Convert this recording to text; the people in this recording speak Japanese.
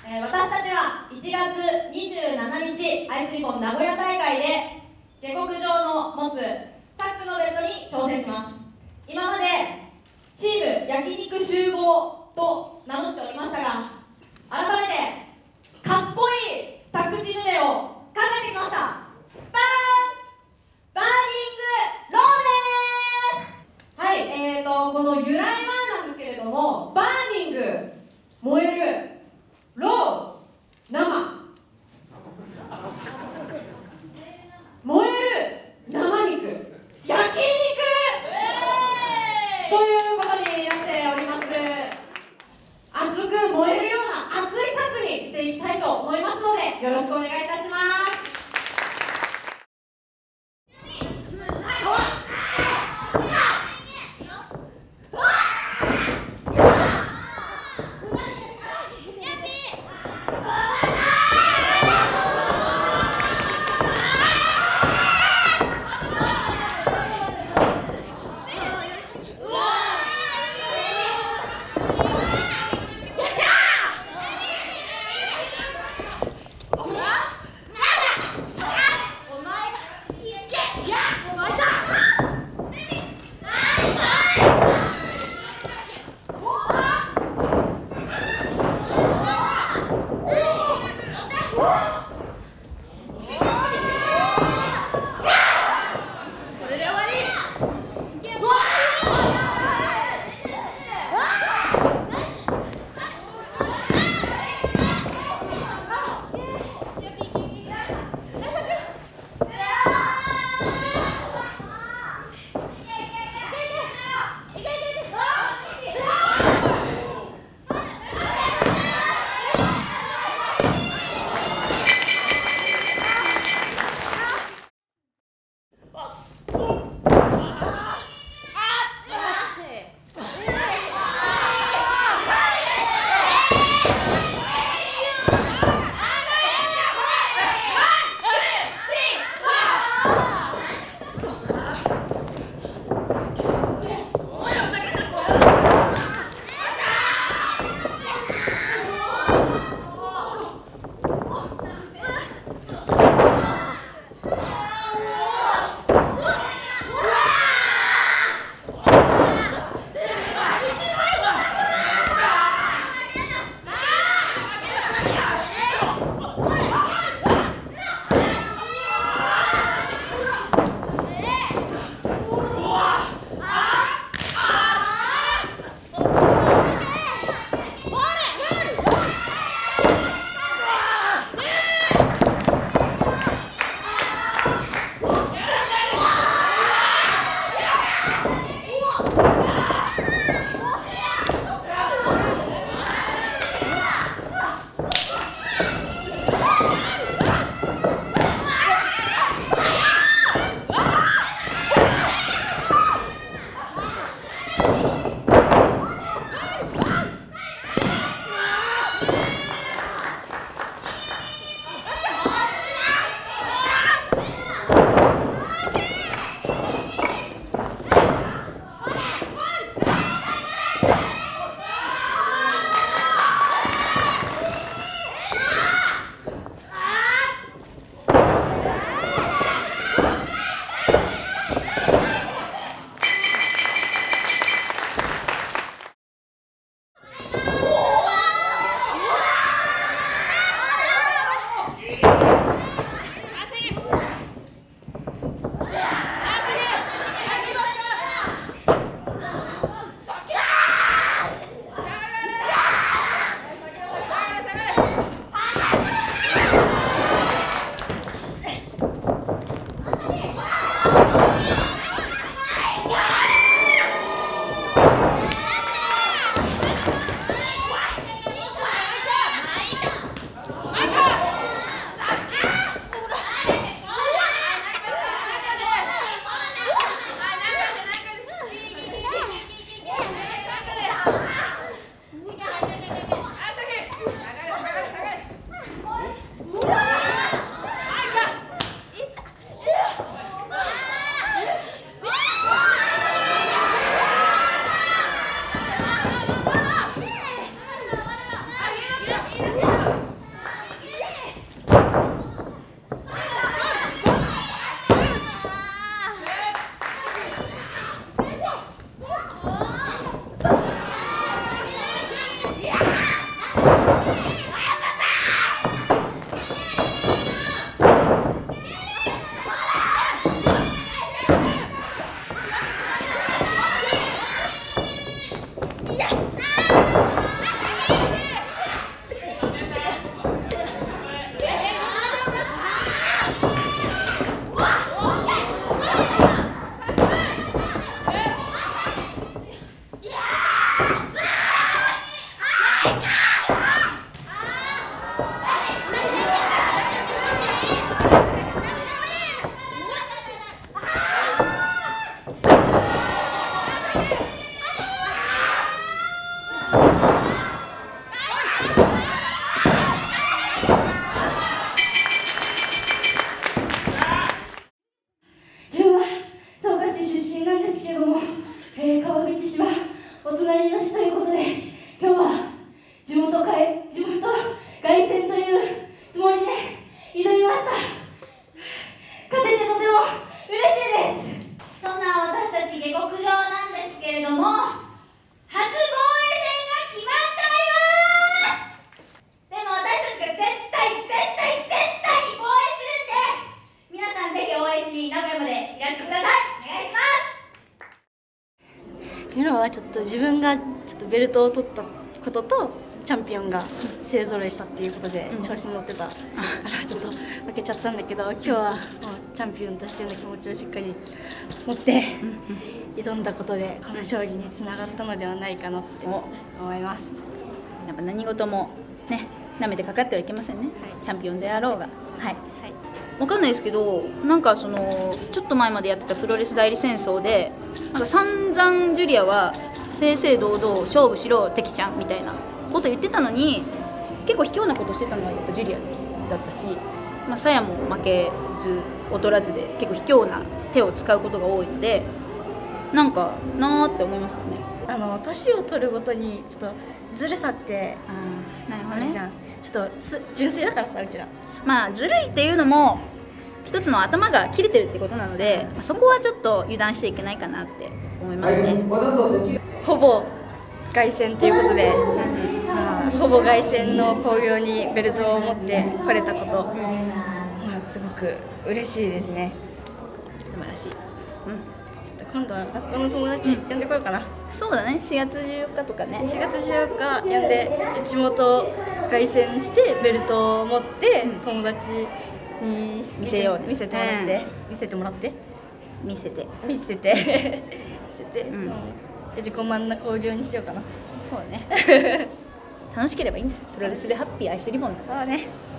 私たちは1月27日アイスリボン名古屋大会で下克上の持つタッグのベルトに挑戦します。今までチーム焼肉集合と名乗っておりましたが、改めてかっこいいタッグチーム名を考えてきました。バーニングローです。はい、この由来はなんですけれども、バーニング、燃える、ロー、生、燃える生肉、焼肉ということになっております。 川口市はお隣の市ということで、今日は地元凱旋というつもりで挑みました。勝ててとても嬉しいです。そんな私たち下克上なんですけれども、初防衛戦が決まっております。でも私たちが絶対に防衛するんで、皆さんぜひ応援しに名古屋までいらしてください。お願いします。昨日はちょっと自分がちょっとベルトを取ったこととチャンピオンが勢ぞろいしたっていうことで調子に乗ってたからちょっと負けちゃったんだけど、今日はもうチャンピオンとしての気持ちをしっかり持って挑んだことでこの勝利につながったのではないかなって思います。 やっぱ何事もね、舐めてかかってはいけませんね、はい、チャンピオンであろうが。はい、分かんないですけど、なんかちょっと前までやってたプロレス代理戦争でなんか散々ジュリアは正々堂々勝負しろ敵ちゃんみたいなこと言ってたのに、結構卑怯なことしてたのはやっぱジュリアだったし、サヤも負けず劣らずで結構卑怯な手を使うことが多いので、なんかなーって思いますよね。 年を取るごとにちょっとずるさってあるじゃん。ちょっと純粋だからさ、うちらずるいっていうのも一つの頭が切れてるってことなので、そこはちょっと油断しちゃいけないかなって思いますね。 ほぼ凱旋ということで、ほぼ凱旋の興行にベルトを持ってこれたこと、すごく嬉しいですね。素晴らしい。ちょっと今度は学校の友達呼んでこようかな。 そうだね、4月14日とかね。 4月14日呼んで地元凱旋してベルトを持って友達に見せてもらって、自己満な興行にしようかな。 そうね楽しければいいんです。プロレスでハッピーアイスリボンだ。 そうね。